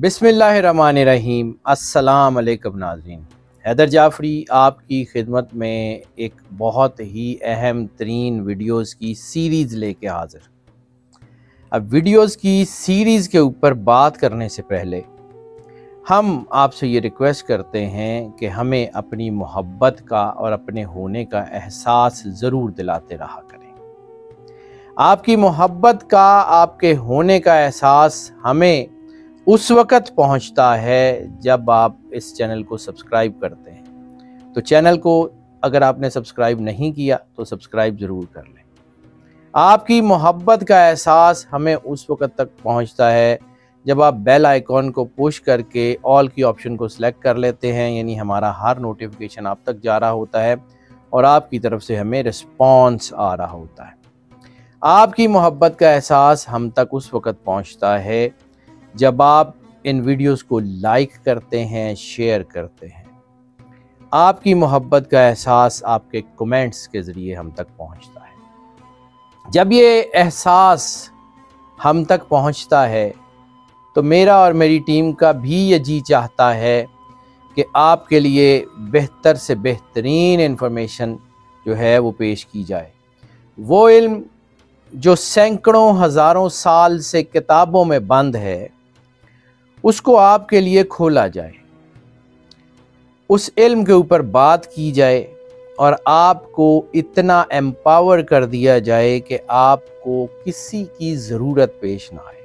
बिस्मिल्लाहिर्रहमानिर्रहीम। अस्सलाम वालेकुम नाज़रीन। हैदर जाफ़री आपकी खिदमत में एक बहुत ही अहम तरीन वीडियोज़ की सीरीज़ लेके हाज़िर। अब वीडियोज़ की सीरीज़ के ऊपर बात करने से पहले हम आपसे ये रिक्वेस्ट करते हैं कि हमें अपनी मोहब्बत का और अपने होने का एहसास ज़रूर दिलाते रहा करें। आपकी मोहब्बत का, आपके होने का एहसास हमें उस वक़्त पहुंचता है जब आप इस चैनल को सब्सक्राइब करते हैं। तो चैनल को अगर आपने सब्सक्राइब नहीं किया तो सब्सक्राइब ज़रूर कर लें। आपकी मोहब्बत का एहसास हमें उस वक़्त तक पहुंचता है जब आप बेल आइकॉन को पुश करके ऑल की ऑप्शन को सिलेक्ट कर लेते हैं, यानी हमारा हर नोटिफिकेशन आप तक जा रहा होता है और आपकी तरफ से हमें रिस्पॉन्स आ रहा होता है। आपकी मोहब्बत का एहसास हम तक उस वक़्त पहुंचता है जब आप इन वीडियोस को लाइक करते हैं, शेयर करते हैं। आपकी मोहब्बत का एहसास आपके कमेंट्स के ज़रिए हम तक पहुंचता है। जब ये एहसास हम तक पहुंचता है तो मेरा और मेरी टीम का भी ये जी चाहता है कि आपके लिए बेहतर से बेहतरीन इन्फॉर्मेशन जो है वो पेश की जाए। वो इल्म जो सैकड़ों हज़ारों साल से किताबों में बंद है, उसको आपके लिए खोला जाए, उस इल्म के ऊपर बात की जाए और आपको इतना एम्पावर कर दिया जाए कि आपको किसी की ज़रूरत पेश ना आए।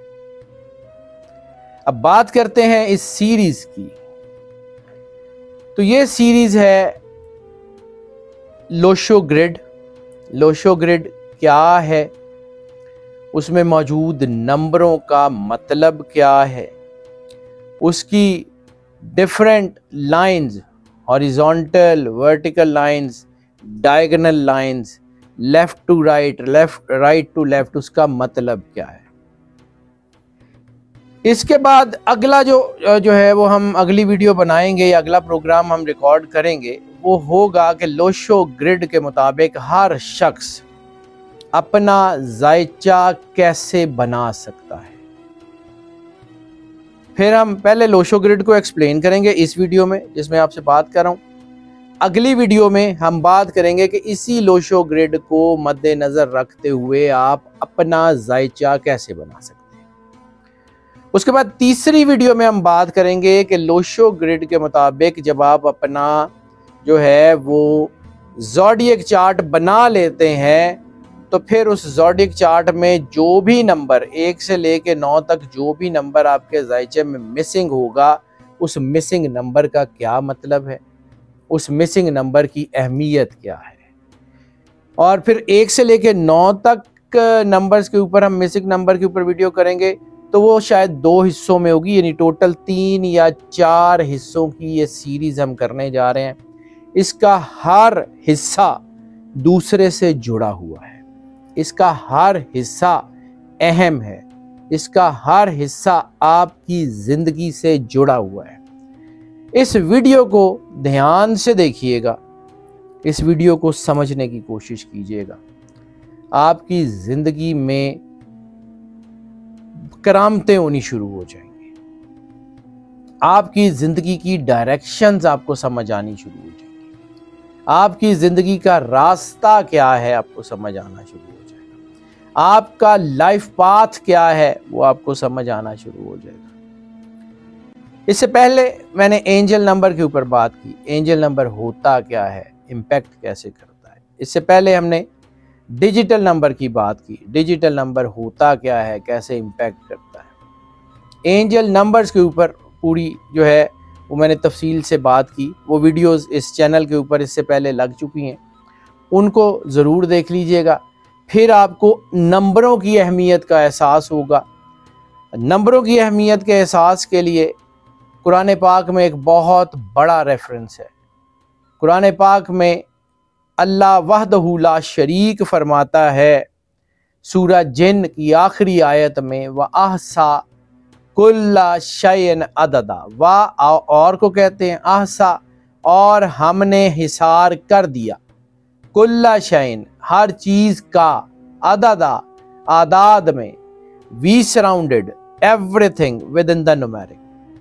अब बात करते हैं इस सीरीज़ की। तो ये सीरीज़ है लोशो ग्रिड। लोशो ग्रिड क्या है, उसमें मौजूद नंबरों का मतलब क्या है, उसकी different lines, horizontal, vertical lines, diagonal lines, left to right, right to left, उसका मतलब क्या है। इसके बाद अगला जो है वो हम अगली वीडियो बनाएंगे या अगला प्रोग्राम हम रिकॉर्ड करेंगे, वो होगा कि लोशो ग्रिड के मुताबिक हर शख्स अपना जायचा कैसे बना सकता है। फिर हम पहले लोशो ग्रिड को एक्सप्लेन करेंगे इस वीडियो में जिसमें आपसे बात कर रहा हूँ। अगली वीडियो में हम बात करेंगे कि इसी लोशो ग्रिड को मद्देनज़र रखते हुए आप अपना जायचा कैसे बना सकते हैं। उसके बाद तीसरी वीडियो में हम बात करेंगे कि लोशो ग्रिड के मुताबिक जब आप अपना जो है वो ज़ोडिएक चार्ट बना लेते हैं तो फिर उस ज़ोडिएक चार्ट में जो भी नंबर 1 से लेके 9 तक जो भी नंबर आपके जायचे में मिसिंग होगा, उस मिसिंग नंबर का क्या मतलब है, उस मिसिंग नंबर की अहमियत क्या है। और फिर 1 से लेके 9 तक नंबर्स के ऊपर हम मिसिंग नंबर के ऊपर वीडियो करेंगे, तो वो शायद 2 हिस्सों में होगी, यानी टोटल 3 या 4 हिस्सों की ये सीरीज़ हम करने जा रहे हैं। इसका हर हिस्सा दूसरे से जुड़ा हुआ है, इसका हर हिस्सा अहम है, इसका हर हिस्सा आपकी ज़िंदगी से जुड़ा हुआ है। इस वीडियो को ध्यान से देखिएगा, इस वीडियो को समझने की कोशिश कीजिएगा। आपकी ज़िंदगी में करामतें होनी शुरू हो जाएंगी, आपकी ज़िंदगी की डायरेक्शंस आपको समझ आनी शुरू हो जाएंगी, आपकी ज़िंदगी का रास्ता क्या है आपको समझ आना शुरू हो जाएगा, आपका लाइफ पाथ क्या है वो आपको समझ आना शुरू हो जाएगा। इससे पहले मैंने एंजल नंबर के ऊपर बात की। एंजल नंबर होता क्या है, इम्पैक्ट कैसे करता है। इससे पहले हमने डिजिटल नंबर की बात की। डिजिटल नंबर होता क्या है, कैसे इम्पैक्ट करता है। एंजल नंबर्स के ऊपर पूरी जो है वो मैंने तफसील से बात की। वो वीडियोस इस चैनल के ऊपर इससे पहले लग चुकी हैं, उनको ज़रूर देख लीजिएगा। फिर आपको नंबरों की अहमियत का एहसास होगा। नंबरों की अहमियत के एहसास के लिए कुरान पाक में एक बहुत बड़ा रेफरेंस है। कुरान पाक में अल्लाह वहदहू ला शरीक फरमाता है सूरह जिन की आखिरी आयत में, व आहसा कुल्ला शैइन अददा। वाह और को कहते हैं आहसा, और हमने हिसार कर दिया, कुल्ला शैइन हर चीज़ का, अददा आदाद में, we surrounded everything within the numeric,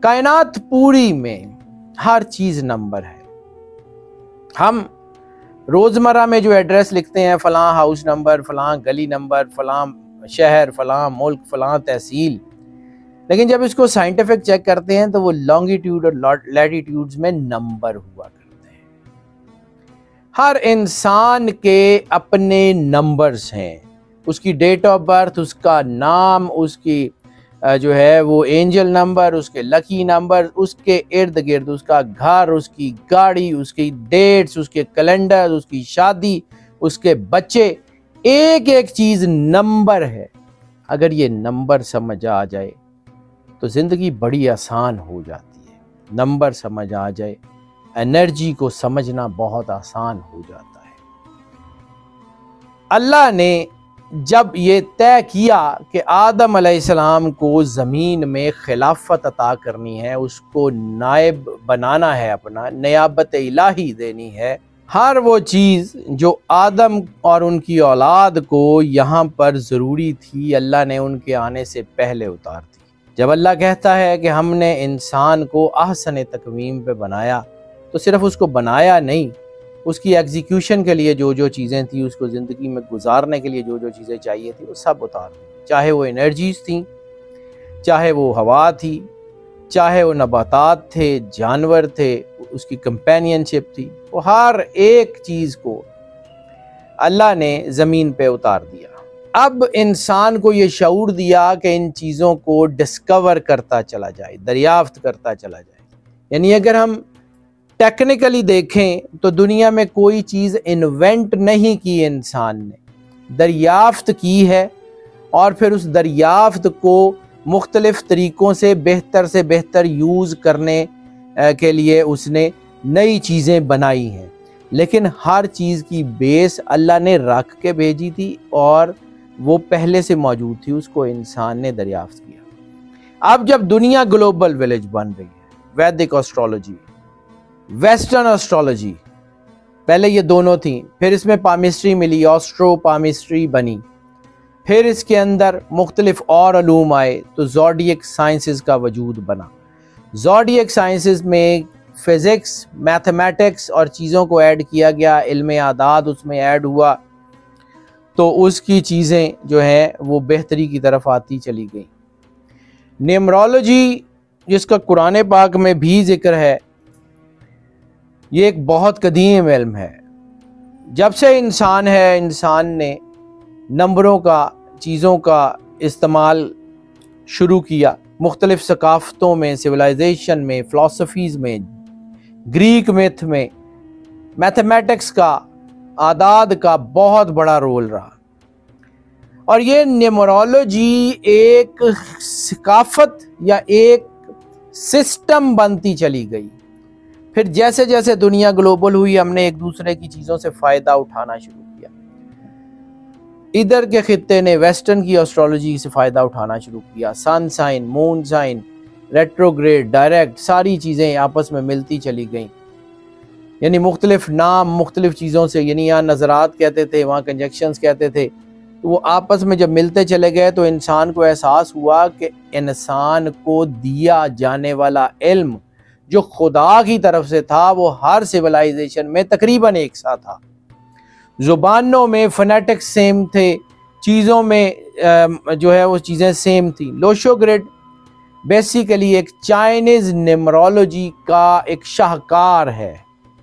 कायनात पूरी में हर चीज नंबर है। हम रोजमर्रा में जो एड्रेस लिखते हैं, फलां हाउस नंबर, फलां गली नंबर, फलां शहर, फलां मुल्क, फलां तहसील, लेकिन जब इसको साइंटिफिक चेक करते हैं तो वो लॉन्गिट्यूड और लैटिट्यूड्स में नंबर हुआ करते हैं। हर इंसान के अपने नंबर्स हैं, उसकी डेट ऑफ बर्थ, उसका नाम, उसकी जो है वो एंजल नंबर, उसके लकी नंबर, उसके इर्द गिर्द उसका घर, उसकी गाड़ी, उसकी डेट्स, उसके कैलेंडर, उसकी शादी, उसके बच्चे, एक एक चीज नंबर है। अगर ये नंबर समझ आ जाए तो जिंदगी बड़ी आसान हो जाती है। नंबर समझ आ जाए, एनर्जी को समझना बहुत आसान हो जाता है। अल्लाह ने जब ये तय किया कि आदम अलैहिस्सलाम को ज़मीन में खिलाफत अता करनी है, उसको नायब बनाना है, अपना नियाबत इलाही देनी है, हर वो चीज़ जो आदम और उनकी औलाद को यहाँ पर ज़रूरी थी, अल्लाह ने उनके आने से पहले उतार दी। जब अल्लाह कहता है कि हमने इंसान को अहसन तकवीम पे बनाया, तो सिर्फ उसको बनाया नहीं, उसकी एग्जीक्यूशन के लिए जो जो चीज़ें थी, उसको ज़िंदगी में गुजारने के लिए जो जो चीज़ें चाहिए थी, वो सब उतार दी। चाहे वो एनर्जीज थी, चाहे वो हवा थी, चाहे वो नबातात थे, जानवर थे, उसकी कंपेनियनशिप थी, वो हर एक चीज़ को अल्लाह ने ज़मीन पे उतार दिया। अब इंसान को ये शऊर दिया कि इन चीज़ों को डिस्कवर करता चला जाए, दरियाफ्त करता चला जाए। यानी अगर हम टेक्निकली देखें तो दुनिया में कोई चीज़ इन्वेंट नहीं की इंसान ने, दरियाफ्त की है, और फिर उस दरियाफ्त को मुख्तलिफ तरीक़ों से बेहतर यूज़ करने के लिए उसने नई चीज़ें बनाई हैं। लेकिन हर चीज़ की बेस अल्लाह ने रख के भेजी थी और वो पहले से मौजूद थी, उसको इंसान ने दरियाफ्त किया। अब जब दुनिया ग्लोबल विलेज बन रही है, वैदिक एस्ट्रोलॉजी, वेस्टर्न एस्ट्रोलॉजी, पहले ये दोनों थी, फिर इसमें पामिस्ट्री मिली, ऑस्ट्रो पामिस्ट्री बनी, फिर इसके अंदर मुख्तलिफ और अलूम आए तो ज़ोडियक साइंसेस का वजूद बना। ज़ोडियक साइंसेस में फिज़िक्स, मैथमेटिक्स और चीज़ों को ऐड किया गया, इल्म आदाद उसमें ऐड हुआ, तो उसकी चीज़ें जो हैं वो बेहतरी की तरफ आती चली गई। न्यूमरोलॉजी, जिसका कुरान पाक में भी जिक्र है, ये एक बहुत कदीम इल्म है। जब से इंसान है, इंसान ने नंबरों का, चीज़ों का इस्तेमाल शुरू किया। मुख्तलिफ सकाफ़तों में, सिविलाइजेशन में, फ़िलासफ़ीज़ में, ग्रीक मिथ में मैथमेटिक्स का, आदाद का बहुत बड़ा रोल रहा। और ये न्यूमरोलॉजी एक सकाफ़त या एक सिस्टम बनती चली गई। फिर जैसे जैसे दुनिया ग्लोबल हुई, हमने एक दूसरे की चीज़ों से फ़ायदा उठाना शुरू किया। इधर के खित्ते ने वेस्टर्न की एस्ट्रोलॉजी से फ़ायदा उठाना शुरू किया। Sun sign, moon sign, retrograde, direct, सारी चीज़ें आपस में मिलती चली गईं। यानी मुख्तलिफ नाम मुख्तलिफ चीज़ों से, यानी यहाँ नज़रात कहते थे, वहाँ कंजक्शंस कहते थे, तो वो आपस में जब मिलते चले गए तो इंसान को एहसास हुआ कि इंसान को दिया जाने वाला इल्म जो खुदा की तरफ से था, वो हर सिविलाइजेशन में तकरीबन एक सा था। ज़ुबानों में फ़ोनेटिक्स सेम थे, चीज़ों में जो है वो चीज़ें सेम थी। लोशो ग्रिड बेसिकली एक चाइनीज़ न्यूमरोलॉजी का एक शाहकार है।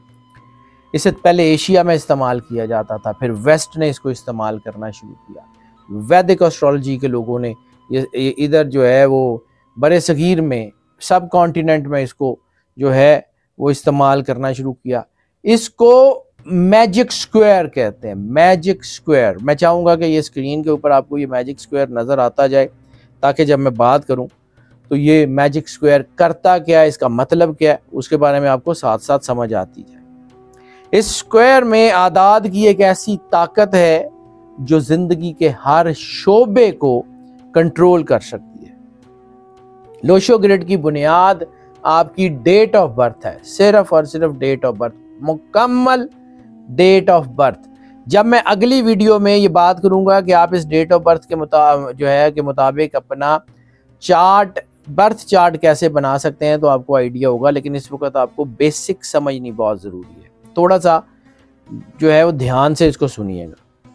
इसे पहले एशिया में इस्तेमाल किया जाता था, फिर वेस्ट ने इसको इस्तेमाल करना शुरू किया। वैदिक एस्ट्रोलॉजी के लोगों ने इधर जो है वो बड़े सगीर में, सब कॉन्टिनेंट में इसको जो है वो इस्तेमाल करना शुरू किया। इसको मैजिक स्क्वायर कहते हैं, मैजिक स्क्वायर। मैं चाहूँगा कि ये स्क्रीन के ऊपर आपको ये मैजिक स्क्वायर नज़र आता जाए, ताकि जब मैं बात करूँ तो ये मैजिक स्क्वायर करता क्या है, इसका मतलब क्या है, उसके बारे में आपको साथ साथ समझ आती जाए। इस स्क्वायर में आदाद की एक ऐसी ताकत है जो ज़िंदगी के हर शोबे को कंट्रोल कर सकती है। लोशो ग्रिड की बुनियाद आपकी डेट ऑफ बर्थ है, सिर्फ और सिर्फ डेट ऑफ बर्थ, मुकम्मल डेट ऑफ बर्थ। जब मैं अगली वीडियो में ये बात करूंगा कि आप इस डेट ऑफ बर्थ के मुताबिक अपना चार्ट बर्थ चार्ट कैसे बना सकते हैं तो आपको आइडिया होगा, लेकिन इस वक्त आपको बेसिक समझनी बहुत ज़रूरी है। थोड़ा सा जो है वो ध्यान से इसको सुनिएगा।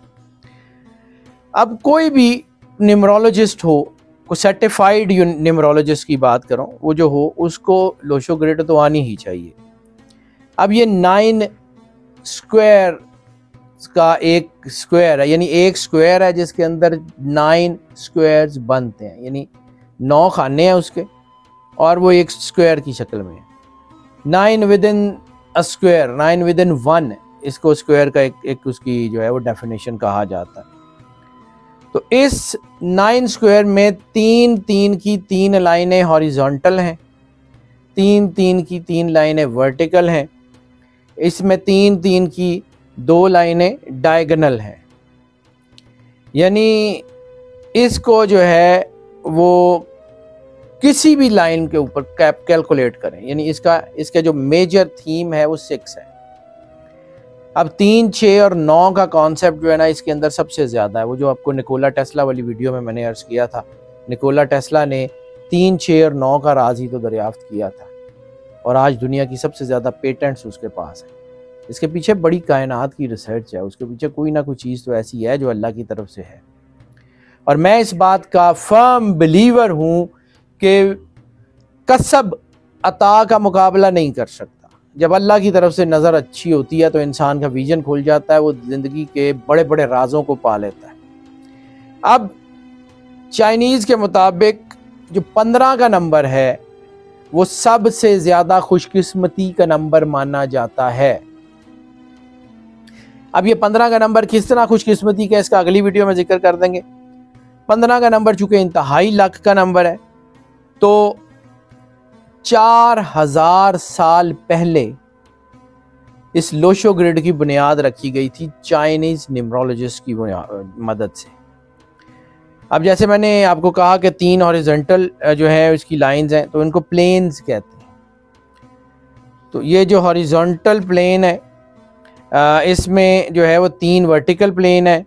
अब कोई भी न्यूमरोलॉजिस्ट हो, को सर्टिफाइड न्यूमरोलॉजिस्ट की बात करूं, वो जो हो उसको लोशो ग्रिड तो आनी ही चाहिए। अब ये 9 स्क्वायर का एक स्क्वायर है, यानी एक स्क्वायर है जिसके अंदर 9 स्क्वायर्स बनते हैं, यानी 9 खाने हैं उसके, और वो एक स्क्वायर की शक्ल में है। 9 within a square, 9 within 1, इसको स्क्वायर का एक उसकी जो है वो डेफिनेशन कहा जाता है। तो इस 9 स्क्वायर में 3 की 3 लाइनें हॉरिजॉन्टल हैं, 3 की 3 लाइनें वर्टिकल हैं, इसमें 3 की 2 लाइनें डायगोनल हैं। यानी इसको जो है वो किसी भी लाइन के ऊपर कैलकुलेट करें, यानी इसका जो मेजर थीम है वो 6 है। अब 3, 6 और 9 का कॉन्सेप्ट जो है ना इसके अंदर सबसे ज़्यादा है। वो जो आपको निकोला टेस्ला वाली वीडियो में मैंने अर्ज किया था, निकोला टेस्ला ने 3, 6 और 9 का राज ही तो दरियाफ्त किया था, और आज दुनिया की सबसे ज़्यादा पेटेंट्स उसके पास है। इसके पीछे बड़ी कायनात की रिसर्च है, उसके पीछे कोई ना कोई चीज़ तो ऐसी है जो अल्लाह की तरफ से है। और मैं इस बात का फर्म बिलीवर हूँ कि कसब अता का मुकाबला नहीं कर सकता। जब अल्लाह की तरफ से नज़र अच्छी होती है तो इंसान का विजन खुल जाता है, वो ज़िंदगी के बड़े बड़े राजों को पा लेता है। अब चाइनीज़ के मुताबिक जो 15 का नंबर है वो सबसे ज़्यादा खुशकिस्मती का नंबर माना जाता है। अब ये 15 का नंबर किस तरह खुशकिस्मती का, इसका अगली वीडियो में जिक्र कर देंगे। 15 का नंबर चूँकि इंतहाई लक का नंबर है, तो 4000 साल पहले इस लोशो ग्रिड की बुनियाद रखी गई थी चाइनीज़ न्यूमरोलॉजिस्ट की मदद से। अब जैसे मैंने आपको कहा कि 3 हॉरिजॉन्टल जो है इसकी लाइंस हैं, तो इनको प्लेन्स कहते हैं। तो ये जो हॉरिजॉन्टल प्लेन है इसमें जो है वो 3 वर्टिकल प्लेन है,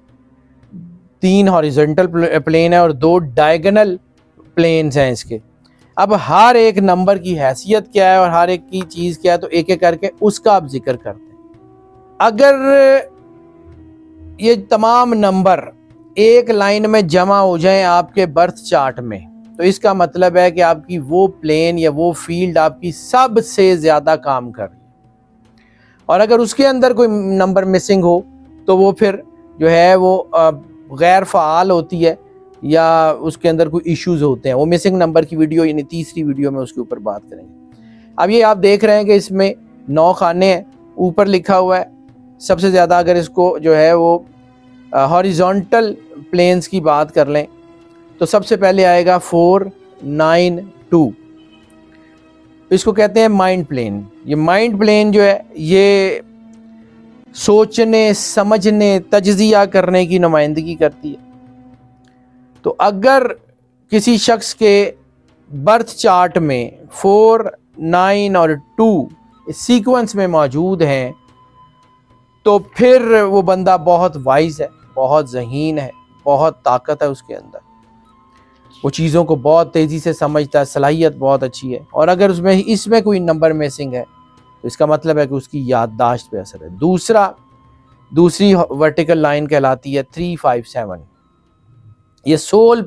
3 हॉरिजॉन्टल प्लेन है और 2 डायगोनल प्लेन्स हैं इसके। अब हर एक नंबर की हैसियत क्या है और हर एक की चीज़ क्या है, तो एक एक करके उसका आप जिक्र करते हैं। अगर ये तमाम नंबर एक लाइन में जमा हो जाएं आपके बर्थ चार्ट में, तो इसका मतलब है कि आपकी वो प्लेन या वो फील्ड आपकी सबसे ज़्यादा काम कर रही है। और अगर उसके अंदर कोई नंबर मिसिंग हो तो वो फिर जो है वो गैर फ़ाल होती है या उसके अंदर कोई इश्यूज होते हैं। वो मिसिंग नंबर की वीडियो यानी तीसरी वीडियो में उसके ऊपर बात करेंगे। अब ये आप देख रहे हैं कि इसमें 9 खाने हैं, ऊपर लिखा हुआ है सबसे ज़्यादा। अगर इसको जो है वो हॉरिजॉन्टल प्लेन्स की बात कर लें तो सबसे पहले आएगा 4, 9, 2। इसको कहते हैं माइंड प्लेन। ये माइंड प्लेन जो है ये सोचने, समझने, तज्जिया करने की नुमाइंदगी करती है। तो अगर किसी शख्स के बर्थ चार्ट में 4, 9 और 2 इस सीक्वेंस में मौजूद हैं तो फिर वो बंदा बहुत वाइज है, बहुत ज़हीन है, बहुत ताकत है उसके अंदर, वो चीज़ों को बहुत तेज़ी से समझता है, सलाहियत बहुत अच्छी है। और अगर इसमें कोई नंबर मिसिंग है तो इसका मतलब है कि उसकी याददाश्त पे असर है। दूसरी वर्टिकल लाइन कहलाती है 3, 5, 7। ये सोल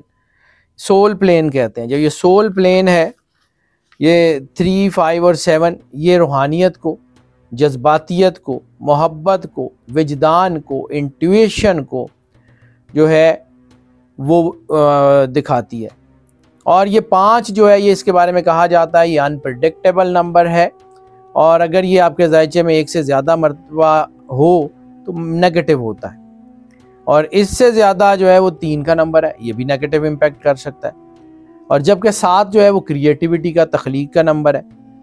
प्लेन कहते हैं। जब ये सोल प्लेन है, ये 3, 5 और 7 ये रूहानियत को, जज्बातियत को, मोहब्बत को, विजदान को, इंट्यूशन को जो है वो दिखाती है। और ये 5 जो है ये इसके बारे में कहा जाता है ये अनप्रेडिक्टेबल नंबर है, और अगर ये आपके जायचे में 1 से ज़्यादा मरतबा हो तो नेगेटिव होता है, और इससे ज़्यादा जो है वो 3 का नंबर है, ये भी नेगेटिव इम्पैक्ट कर सकता है। और जबकि 7 जो है वो क्रिएटिविटी का, तख्लीक का नंबर है।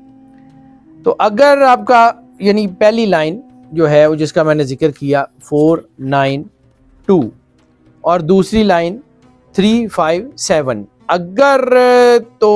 तो अगर आपका यानी पहली लाइन जो है वो जिसका मैंने जिक्र किया 4, 9, 2 और दूसरी लाइन 3, 5, 7, अगर तो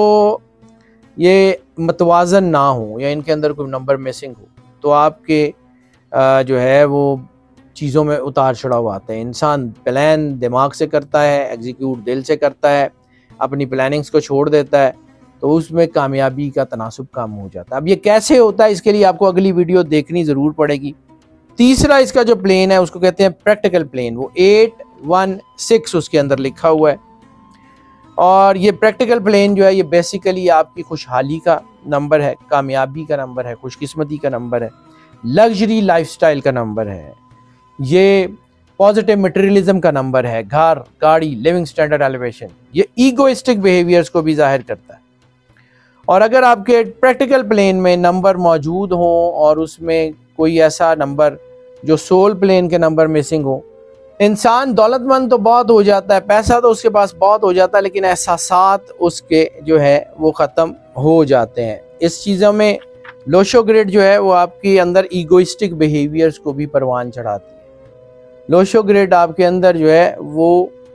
ये मतवाजन ना हो या इनके अंदर कोई नंबर मिसिंग हो तो आपके जो है वो चीज़ों में उतार चढ़ाव आते हैं। इंसान प्लान दिमाग से करता है, एग्जीक्यूट दिल से करता है, अपनी प्लानिंग्स को छोड़ देता है, तो उसमें कामयाबी का तनासुब कम हो जाता है। अब ये कैसे होता है, इसके लिए आपको अगली वीडियो देखनी ज़रूर पड़ेगी। तीसरा इसका जो प्लेन है उसको कहते हैं प्रैक्टिकल प्लेन, वो 816 उसके अंदर लिखा हुआ है। और ये प्रैक्टिकल प्लेन जो है ये बेसिकली आपकी खुशहाली का नंबर है, कामयाबी का नंबर है, खुशकिस्मती का नंबर है, लग्जरी लाइफस्टाइल का नंबर है, ये पॉजिटिव मटेरियलिज्म का नंबर है, घर, गाड़ी, लिविंग स्टैंडर्ड एलिवेशन। ये ईगोइस्टिक बिहेवियर्स को भी जाहिर करता है। और अगर आपके प्रैक्टिकल प्लेन में नंबर मौजूद हो और उसमें कोई ऐसा नंबर जो सोल प्लेन के नंबर मिसिंग हो, इंसान दौलतमंद तो बहुत हो जाता है, पैसा तो उसके पास बहुत हो जाता है, लेकिन एहसासात उसके जो है वो ख़त्म हो जाते हैं। इस चीज़ों में लोशो ग्रिड जो है वो आपके अंदर ईगोइस्टिक बिहेवियर्स को भी परवान चढ़ाती है। लोशो ग्रिड आपके अंदर जो है वो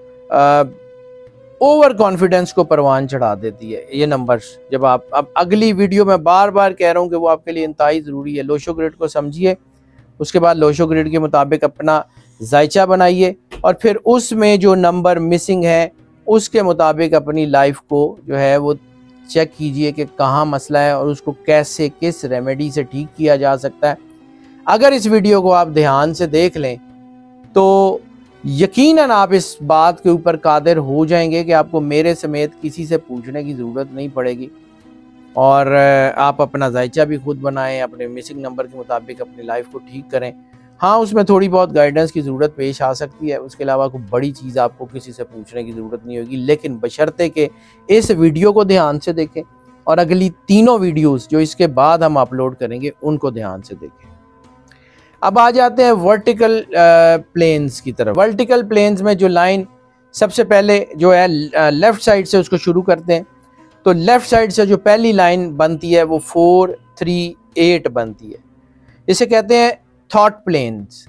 ओवर कॉन्फिडेंस को परवान चढ़ा देती है। ये नंबर्स जब आप, अब अगली वीडियो में बार बार कह रहा हूँ कि वो आपके लिए इंतहाई ज़रूरी है। लोशो ग्रिड को समझिए, उसके बाद लोशो ग्रिड के मुताबिक अपना जायचा बनाइए और फिर उसमें जो नंबर मिसिंग है उसके मुताबिक अपनी लाइफ को जो है वो चेक कीजिए कि कहाँ मसला है और उसको कैसे, किस रेमेडी से ठीक किया जा सकता है। अगर इस वीडियो को आप ध्यान से देख लें तो यकीनन आप इस बात के ऊपर कादिर हो जाएंगे कि आपको मेरे समेत किसी से पूछने की ज़रूरत नहीं पड़ेगी और आप अपना जायचा भी खुद बनाएं, अपने मिसिंग नंबर के मुताबिक अपनी लाइफ को ठीक करें। हाँ, उसमें थोड़ी बहुत गाइडेंस की ज़रूरत पेश आ सकती है, उसके अलावा कोई बड़ी चीज़ आपको किसी से पूछने की ज़रूरत नहीं होगी, लेकिन बशर्ते कि इस वीडियो को ध्यान से देखें और अगली तीनों वीडियोस जो इसके बाद हम अपलोड करेंगे उनको ध्यान से देखें। अब आ जाते हैं वर्टिकल प्लेन्स की तरफ। वर्टिकल प्लेन्स में जो लाइन सबसे पहले जो है लेफ़्ट साइड से उसको शुरू करते हैं, तो लेफ़्ट साइड से जो पहली लाइन बनती है वो 438 बनती है। इसे कहते हैं थॉट प्लेन्स।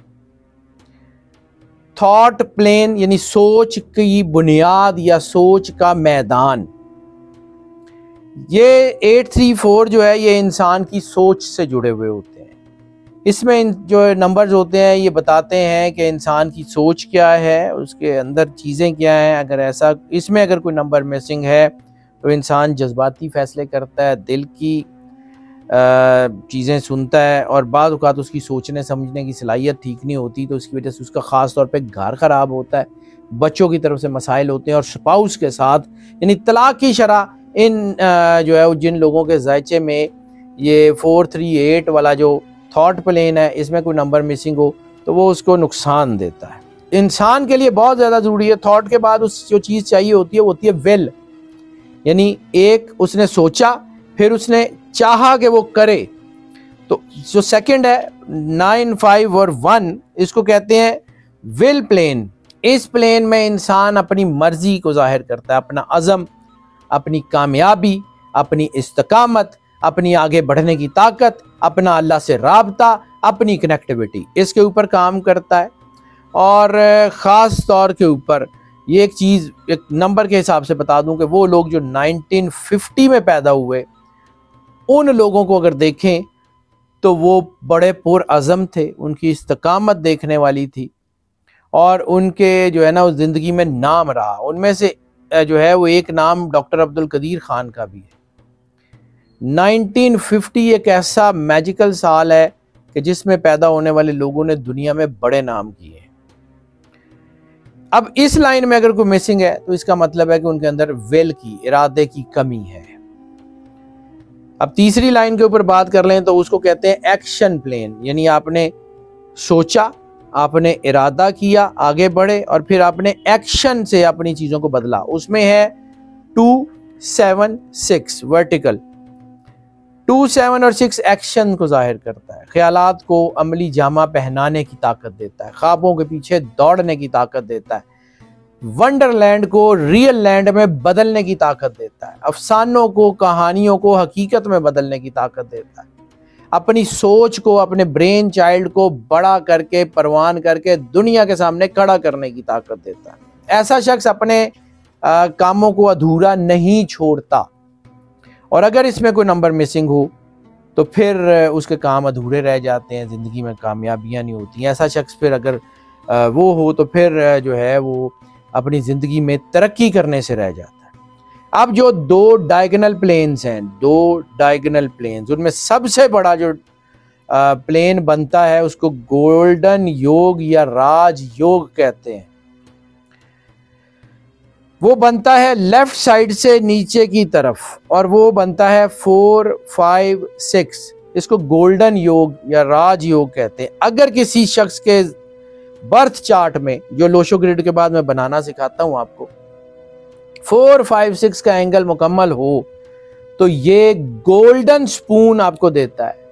थॉट प्लेन यानी सोच की बुनियाद या सोच का मैदान। ये 834 जो है ये इंसान की सोच से जुड़े हुए होते हैं। इसमें जो नंबर्स होते हैं ये बताते हैं कि इंसान की सोच क्या है, उसके अंदर चीज़ें क्या हैं। अगर ऐसा इसमें अगर कोई नंबर मिसिंग है तो इंसान जज्बाती फ़ैसले करता है, दिल की चीज़ें सुनता है और बाद औक़ात उसकी सोचने समझने की सलाहियत ठीक नहीं होती, तो उसकी वजह से उसका ख़ास तौर पे घर ख़राब होता है, बच्चों की तरफ से मसाइल होते हैं और स्पाउस के साथ यानी तलाक की शरह इन जो है जिन लोगों के जायचे में ये 438 वाला जो थॉट प्लेन है इसमें कोई नंबर मिसिंग हो तो वो उसको नुकसान देता है। इंसान के लिए बहुत ज़्यादा ज़रूरी है। थॉट के बाद उस जो चीज़ चाहिए होती है वो होती है विल, यानी एक उसने सोचा फिर उसने चाहा कि वो करे। तो जो सेकंड है 9, 5 और 1 इसको कहते हैं विल प्लेन। इस प्लेन में इंसान अपनी मर्जी को जाहिर करता है, अपना अज़म, अपनी कामयाबी, अपनी इस्तकामत, अपनी आगे बढ़ने की ताकत, अपना अल्लाह से राबता, अपनी कनेक्टिविटी, इसके ऊपर काम करता है। और ख़ास तौर के ऊपर ये एक चीज़ एक नंबर के हिसाब से बता दूं कि वो लोग जो 1950 में पैदा हुए उन लोगों को अगर देखें तो वो बड़े पुरअज़म थे, उनकी इस्तकामत देखने वाली थी और उनके जो है ना उस ज़िंदगी में नाम रहा। उनमें से जो है वो एक नाम डॉक्टर अब्दुल कदीर ख़ान का भी है। 1950 एक ऐसा मैजिकल साल है कि जिसमें पैदा होने वाले लोगों ने दुनिया में बड़े नाम किए हैं। अब इस लाइन में अगर कोई मिसिंग है तो इसका मतलब है कि उनके अंदर विल की, इरादे की कमी है। अब तीसरी लाइन के ऊपर बात कर लें तो उसको कहते हैं एक्शन प्लेन, यानी आपने सोचा, आपने इरादा किया, आगे बढ़े और फिर आपने एक्शन से अपनी चीज़ों को बदला। उसमें है 276 वर्टिकल। 2, 7 और 6 एक्शन को जाहिर करता है, ख्यालात को अमली जामा पहनाने की ताकत देता है, ख्वाबों के पीछे दौड़ने की ताकत देता है, वंडरलैंड को रियल लैंड में बदलने की ताकत देता है, अफसानों को, कहानियों को हकीकत में बदलने की ताकत देता है, अपनी सोच को, अपने ब्रेन चाइल्ड को बड़ा करके, परवान करके दुनिया के सामने खड़ा करने की ताकत देता है। ऐसा शख्स अपने कामों को अधूरा नहीं छोड़ता और अगर इसमें कोई नंबर मिसिंग हो तो फिर उसके काम अधूरे रह जाते हैं, ज़िंदगी में कामयाबियाँ नहीं होती। ऐसा शख्स फिर अगर वो हो तो फिर जो है वो अपनी ज़िंदगी में तरक्की करने से रह जाता है। अब जो दो डायगोनल प्लेन्स हैं, दो डायगोनल प्लेन्स, उनमें सबसे बड़ा जो प्लेन बनता है उसको गोल्डन योग या राज योग कहते हैं। वो बनता है लेफ्ट साइड से नीचे की तरफ और वो बनता है 4, 5, 6। इसको गोल्डन योग या राज योग कहते हैं। अगर किसी शख्स के बर्थ चार्ट में, जो लोशो ग्रिड के बाद मैं बनाना सिखाता हूं आपको, 4, 5, 6 का एंगल मुकम्मल हो तो ये गोल्डन स्पून आपको देता है।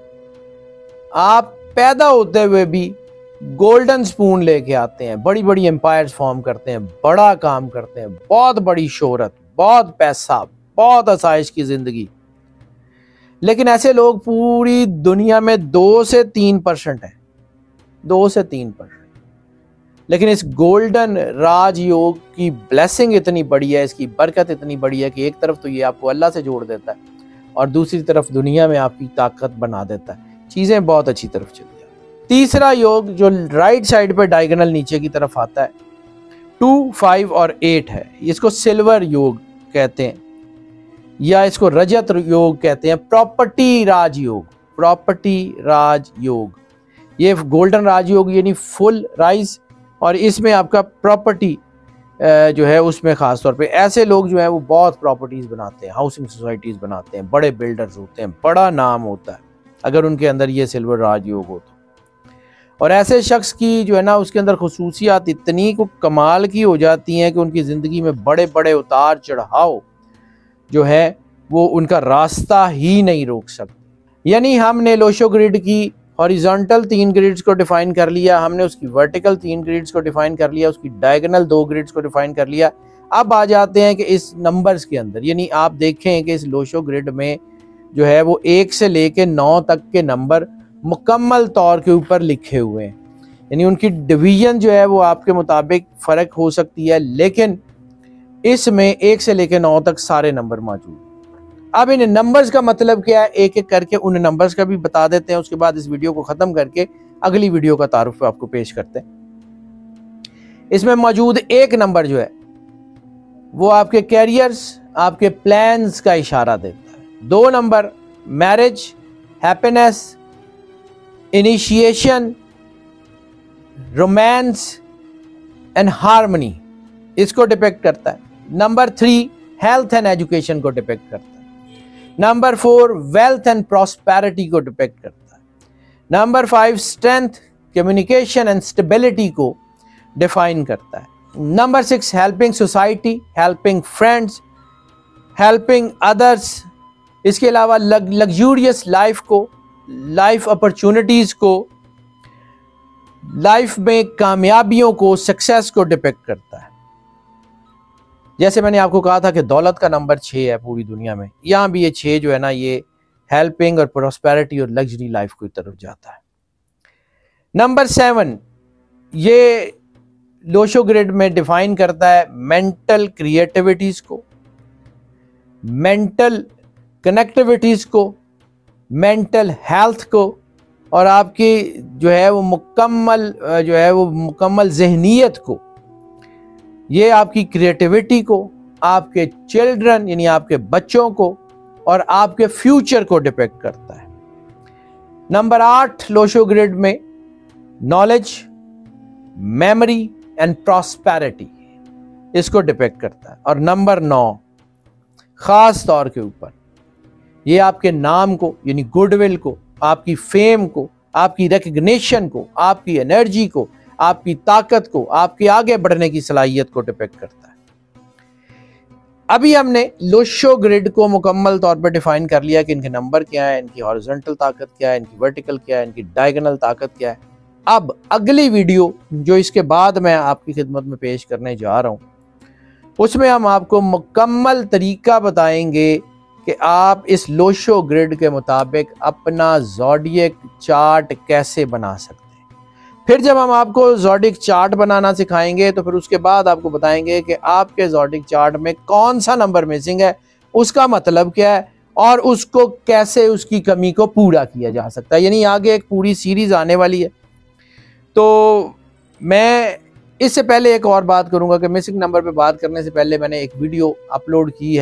आप पैदा होते हुए भी गोल्डन स्पून लेके आते हैं, बड़ी बड़ी एम्पायर्स फॉर्म करते हैं, बड़ा काम करते हैं, बहुत बड़ी शोहरत, बहुत पैसा, बहुत आसाइश की जिंदगी। लेकिन ऐसे लोग पूरी दुनिया में 2 से 3% हैं, 2 से 3%। लेकिन इस गोल्डन राजयोग की ब्लेसिंग इतनी बड़ी है, इसकी बरकत इतनी बड़ी है कि एक तरफ तो ये आपको अल्लाह से जोड़ देता है और दूसरी तरफ दुनिया में आपकी ताकत बना देता है, चीजें बहुत अच्छी तरफ चलती हैं। तीसरा योग जो राइट साइड पे डायगोनल नीचे की तरफ आता है, 2, 5 और 8 है। इसको सिल्वर योग कहते हैं या इसको रजत योग कहते हैं, प्रॉपर्टी राजयोग, प्रॉपर्टी राजयोग। ये गोल्डन राजयोग यानी फुल राइज, और इसमें आपका प्रॉपर्टी जो है उसमें खास तौर पे ऐसे लोग जो है वो बहुत प्रॉपर्टीज बनाते हैं, हाउसिंग सोसाइटीज बनाते हैं, बड़े बिल्डर्स होते हैं, बड़ा नाम होता है अगर उनके अंदर ये सिल्वर राजयोग हो तो। और ऐसे शख्स की जो है ना उसके अंदर खुसूसियात इतनी को कमाल की हो जाती हैं कि उनकी ज़िंदगी में बड़े बड़े उतार चढ़ाव जो है वो उनका रास्ता ही नहीं रोक सकते। यानी हमने लोशो ग्रिड की हॉरिजॉन्टल 3 ग्रिड्स को डिफाइन कर लिया, हमने उसकी वर्टिकल 3 ग्रिड्स को डिफाइन कर लिया, उसकी डायगोनल 2 ग्रिड्स को डिफाइन कर लिया। अब आ जाते हैं कि इस नंबर्स के अंदर, यानी आप देखें कि इस लोशो ग्रिड में जो है वो 1 से लेके 9 तक के नंबर मुकम्मल तौर के ऊपर लिखे हुए हैं। यानी उनकी डिवीजन जो है वो आपके मुताबिक फ़र्क हो सकती है, लेकिन इसमें 1 से लेके 9 तक सारे नंबर मौजूद हैं। अब इन नंबर्स का मतलब क्या है, एक एक करके उन नंबर्स का भी बता देते हैं। उसके बाद इस वीडियो को ख़त्म करके अगली वीडियो का तारुफ आपको पेश करते हैं। इसमें मौजूद एक नंबर जो है वो आपके कैरियर्स, आपके प्लान्स का इशारा देता है। 2 number marriage, happiness, initiation, romance and harmony, इसको डिपेक्ट करता है। नंबर 3 हेल्थ एंड एजुकेशन को डिपेक्ट करता है। नंबर 4 वेल्थ एंड प्रॉस्पेरिटी को डिपेक्ट करता है। Number 5 strength, communication and stability को डिफाइन करता है। Number 6 helping society, helping friends, helping others. इसके अलावा लग्जूरियस लाइफ को, लाइफ अपॉर्चुनिटीज को, लाइफ में कामयाबियों को, सक्सेस को डिपेक्ट करता है। जैसे मैंने आपको कहा था कि दौलत का नंबर 6 है पूरी दुनिया में, यहाँ भी ये 6 जो है ना ये हेल्पिंग और प्रॉस्पेरिटी और लग्जरी लाइफ की तरफ जाता है। नंबर 7 ये लोशो ग्रिड में डिफाइन करता है मेंटल क्रिएटिविटीज को, मेंटल कनेक्टिविटीज को, मेंटल हेल्थ को, और आपकी जो है वो मुकम्मल ज़हनियत को। ये आपकी क्रिएटिविटी को, आपके चिल्ड्रन यानी आपके बच्चों को और आपके फ्यूचर को डिपेक्ट करता है। नंबर 8 लोशो ग्रिड में नॉलेज, मेमोरी एंड प्रॉस्पेरिटी, इसको डिपेक्ट करता है। और नंबर 9 खास तौर के ऊपर ये आपके नाम को यानी गुडविल को, आपकी फेम को, आपकी रिकग्निशन को, आपकी एनर्जी को, आपकी ताकत को, आपके आगे बढ़ने की सलाहियत को डिपेक्ट करता है। अभी हमने लोशो ग्रिड को मुकम्मल तौर पर डिफाइन कर लिया कि इनके नंबर क्या है, इनकी हॉरिजॉन्टल ताकत क्या है, इनकी वर्टिकल क्या है, इनकी डायगोनल ताकत क्या है। अब अगली वीडियो जो इसके बाद मैं आपकी खिदमत में पेश करने जा रहा हूं उसमें हम आपको मुकम्मल तरीका बताएंगे कि आप इस लोशो ग्रिड के मुताबिक अपना ज़ोडिएक चार्ट कैसे बना सकते हैं। फिर जब हम आपको ज़ोडिएक चार्ट बनाना सिखाएंगे तो फिर उसके बाद आपको बताएंगे कि आपके ज़ोडिएक चार्ट में कौन सा नंबर मिसिंग है, उसका मतलब क्या है और उसको कैसे उसकी कमी को पूरा किया जा सकता है। यानी आगे एक पूरी सीरीज़ आने वाली है। तो मैं इससे पहले एक और बात करूंगा कि मिसिंग नंबर पे बात करने से पहले मैंने एक वीडियो अपलोड की है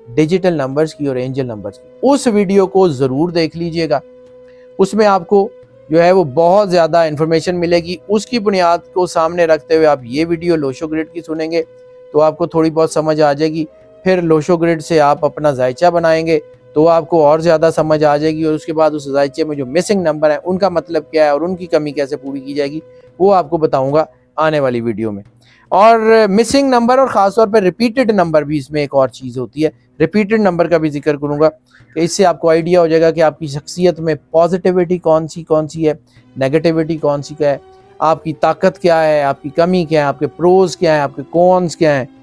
डिजिटल नंबर्स की और एंजल नंबर्स की। उस वीडियो को ज़रूर देख लीजिएगा, उसमें आपको जो है वो बहुत ज़्यादा इन्फॉर्मेशन मिलेगी। उसकी बुनियाद को सामने रखते हुए आप ये वीडियो लोशो ग्रिड की सुनेंगे तो आपको थोड़ी बहुत समझ आ जाएगी। फिर लोशो ग्रिड से आप अपना जायचा बनाएंगे तो आपको और ज़्यादा समझ आ जाएगी, और उसके बाद उस जायचे में जो मिसिंग नंबर है उनका मतलब क्या है और उनकी कमी कैसे पूरी की जाएगी वो आपको बताऊँगा आने वाली वीडियो में। और मिसिंग नंबर और ख़ासतौर पर रिपीटेड नंबर भी इसमें एक और चीज़ होती है, रिपीटेड नंबर का भी जिक्र करूँगा कि इससे आपको आइडिया हो जाएगा कि आपकी शख्सियत में पॉजिटिविटी कौन सी है, नेगेटिविटी कौन सी क्या है, आपकी ताकत क्या है, आपकी कमी क्या है, आपके प्रोज क्या है, आपके कॉन्स क्या हैं।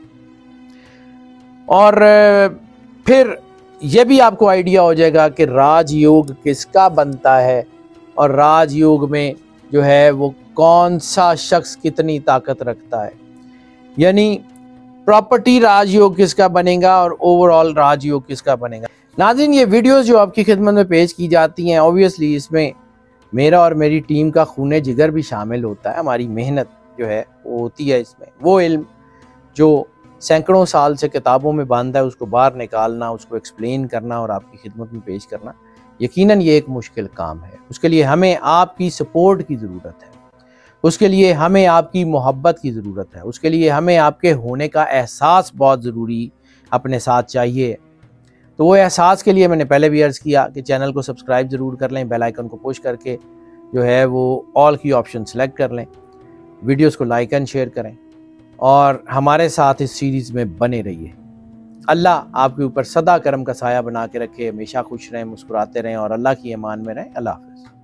और फिर यह भी आपको आइडिया हो जाएगा कि राजयोग किसका बनता है और राजयोग में जो है वो कौन सा शख्स कितनी ताकत रखता है, यानी प्रॉपर्टी राजयोग किसका बनेगा और ओवरऑल राजयोग किसका बनेगा। नाज़रीन, ये वीडियोस जो आपकी खिदमत में पेश की जाती हैं, ऑब्वियसली इसमें मेरा और मेरी टीम का खूने जिगर भी शामिल होता है, हमारी मेहनत जो है वो होती है। इसमें वो इल्म जो सैकड़ों साल से किताबों में बंद है उसको बाहर निकालना, उसको एक्सप्लेन करना और आपकी खिदमत में पेश करना, यकीनन ये एक मुश्किल काम है। उसके लिए हमें आपकी सपोर्ट की ज़रूरत है, उसके लिए हमें आपकी मोहब्बत की ज़रूरत है, उसके लिए हमें आपके होने का एहसास बहुत ज़रूरी अपने साथ चाहिए। तो वो एहसास के लिए मैंने पहले भी अर्ज़ किया कि चैनल को सब्सक्राइब ज़रूर कर लें, बेल आइकन को पुश करके जो है वो ऑल की ऑप्शन सेलेक्ट कर लें, वीडियोस को लाइक एंड शेयर करें और हमारे साथ इस सीरीज़ में बने रहिए। अल्लाह आपके ऊपर सदा करम का साया बना के रखे, हमेशा खुश रहें, मुस्कुराते रहें और अल्लाह की ईमान में रहें। अल्लाह हाफ़िज़।